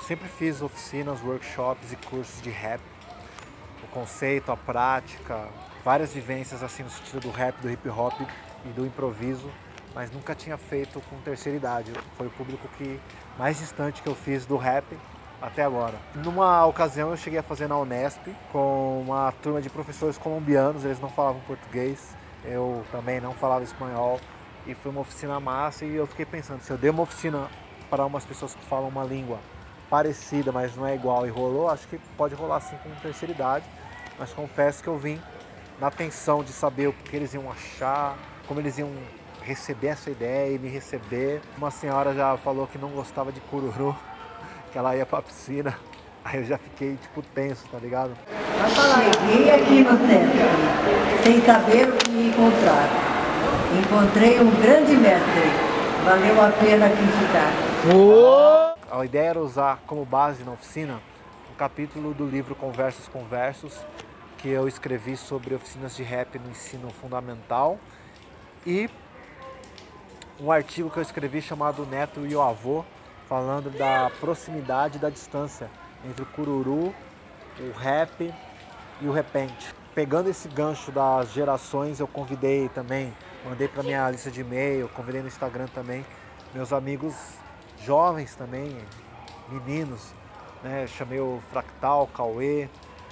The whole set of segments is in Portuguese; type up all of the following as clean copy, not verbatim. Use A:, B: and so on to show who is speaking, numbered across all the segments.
A: sempre fiz oficinas, workshops e cursos de rap. O conceito, a prática, várias vivências assim no sentido do rap, do hip hop e do improviso, mas nunca tinha feito com terceira idade. Foi o público mais distante que eu fiz do rap até agora. Numa ocasião eu cheguei a fazer na Unesp com uma turma de professores colombianos, eles não falavam português, eu também não falava espanhol, e foi uma oficina massa e eu fiquei pensando, se eu der uma oficina para umas pessoas que falam uma língua parecida, mas não é igual e rolou, acho que pode rolar sim com terceira idade, mas confesso que eu vim na tensão de saber o que eles iam achar, como eles iam receber essa ideia e me receber. Uma senhora já falou que não gostava de cururu, que ela ia pra piscina, aí eu já fiquei tipo tenso, tá ligado?
B: Cheguei aqui no templo, sem saber o que me encontrar. Encontrei um grande mestre, valeu a pena aqui ficar.
A: A ideia era usar como base na oficina um capítulo do livro Conversos com Versos, que eu escrevi sobre oficinas de rap no ensino fundamental, e um artigo que eu escrevi chamado Neto e o Avô, falando da proximidade e da distância entre o cururu, o rap e o repente. Pegando esse gancho das gerações, eu convidei também, mandei para minha lista de e-mail, convidei no Instagram também, meus amigos jovens também, meninos, né? Chamei o Fractal, o Cauê,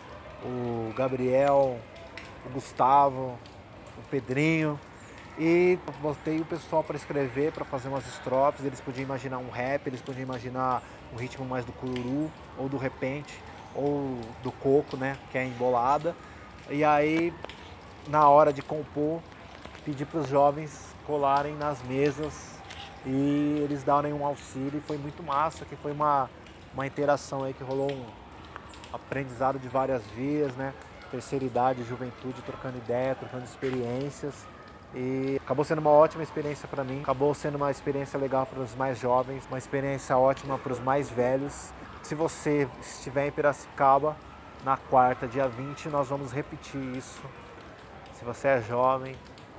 A: o Gabriel, o Gustavo, o Pedrinho, e botei o pessoal para escrever, para fazer umas estrofes. Eles podiam imaginar um rap, eles podiam imaginar um ritmo mais do cururu, ou do repente, ou do coco, né, que é a embolada. E aí, na hora de compor, pedi para os jovens colarem nas mesas e eles darem um auxílio, e foi muito massa, que foi uma interação aí que rolou, um aprendizado de várias vias, né? Terceira idade, juventude, trocando ideia, trocando experiências, e acabou sendo uma ótima experiência para mim, acabou sendo uma experiência legal para os mais jovens, uma experiência ótima para os mais velhos. Se você estiver em Piracicaba, na quarta, dia 20, nós vamos repetir isso. Se você é jovem,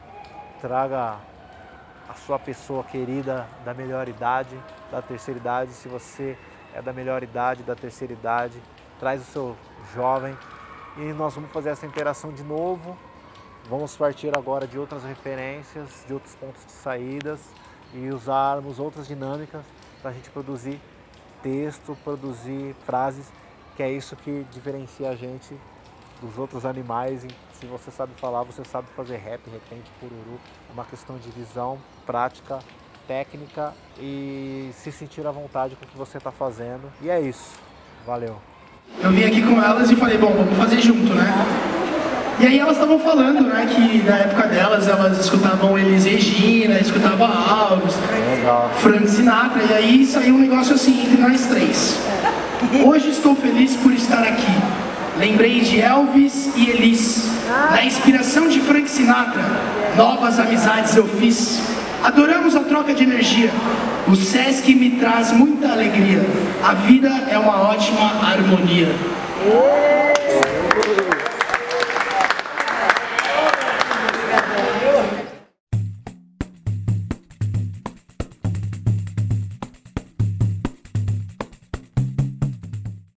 A: traga a sua pessoa querida da melhor idade, da terceira idade. Se você é da melhor idade, da terceira idade, traz o seu jovem e nós vamos fazer essa interação de novo. Vamos partir agora de outras referências, de outros pontos de saídas e usarmos outras dinâmicas para a gente produzir texto, produzir frases, que é isso que diferencia a gente dos outros animais. Se você sabe falar, você sabe fazer rap, repente, cururu. É uma questão de visão, prática, técnica e se sentir à vontade com o que você está fazendo. E é isso. Valeu.
C: Eu vim aqui com elas e falei, bom, vamos fazer junto, né? E aí elas estavam falando, né, que na época delas, elas escutavam Elis Regina, escutavam Alves, Frank Sinatra, e aí saiu um negócio assim entre nós três. Hoje estou feliz por estar aqui. Lembrei de Elvis e Elis. Na inspiração de Frank Sinatra, novas amizades eu fiz. Adoramos a troca de energia. O Sesc me traz muita alegria. A vida é uma ótima harmonia.